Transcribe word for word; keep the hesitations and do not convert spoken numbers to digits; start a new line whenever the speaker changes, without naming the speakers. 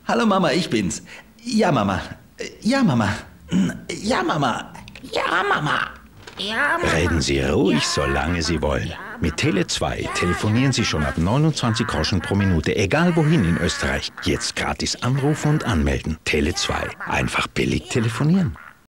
Hallo Mama, ich bin's. Ja, Mama. Ja, Mama. Ja, Mama.
Ja, Mama. Ja, Mama.
Reden Sie ruhig, solange Sie wollen. Mit Tele zwei telefonieren Sie schon ab neunundzwanzig Groschen pro Minute, egal wohin in Österreich. Jetzt gratis anrufen und anmelden. Tele zwei. Einfach billig telefonieren.